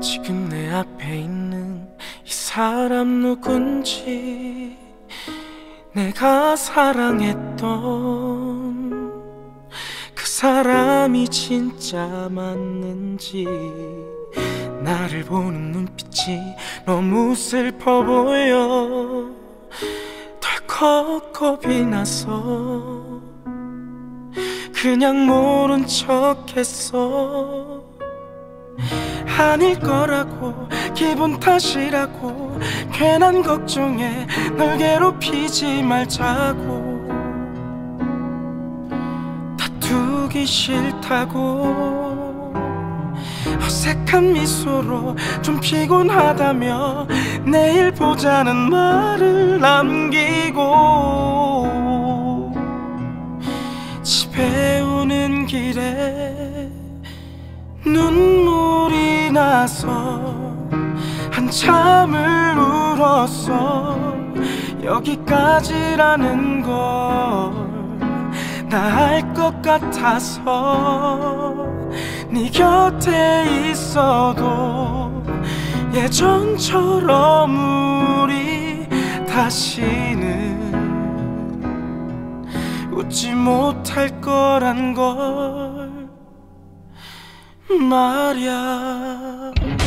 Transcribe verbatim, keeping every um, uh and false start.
지금 내 앞에 있는 이 사람 누군지, 내가 사랑했던 그 사람이 진짜 맞는지. 나를 보는 눈빛이 너무 슬퍼 보여 덜컥 겁이 나서 그냥 모른 척했어. 아닐 거라고, 기분 탓이라고, 괜한 걱정에 널 괴롭히지 말자고, 다투기 싫다고 어색한 미소로 좀 피곤하다며 내일 보자는 말을 남기고, 집에 오는 길에 눈물이 나서 한참을 울었어. 여기까지라는 걸 나 알 것 같아서 네 곁에 있어도 예전처럼 우리 다시는 웃지 못할 거란 걸 말야.